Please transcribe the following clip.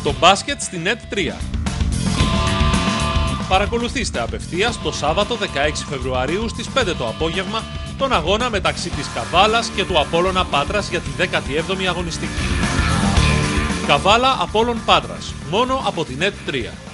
το μπάσκετ στην ΕΤ 3. Παρακολουθήστε απευθείας το Σάββατο 16 Φεβρουαρίου στις 5 το απόγευμα τον αγώνα μεταξύ της Καβάλας και του Απόλλωνα Πάτρας για τη 17η αγωνιστική. Καβάλα Απόλλων Πάτρας, μόνο από την ΕΤ 3.